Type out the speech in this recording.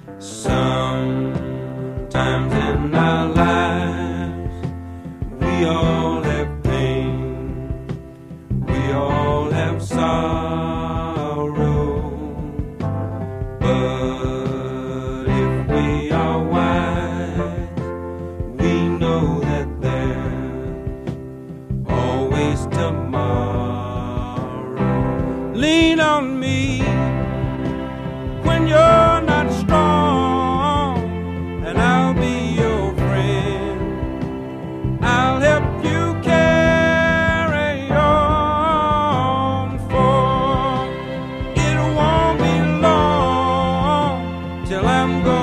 Sometimes in our lives we all have pain, we all have sorrow, but if we are wise, we know that there's always tomorrow. Lean on me when you're not strong, and I'll be your friend. I'll help you carry on, for it won't be long till I'm gone.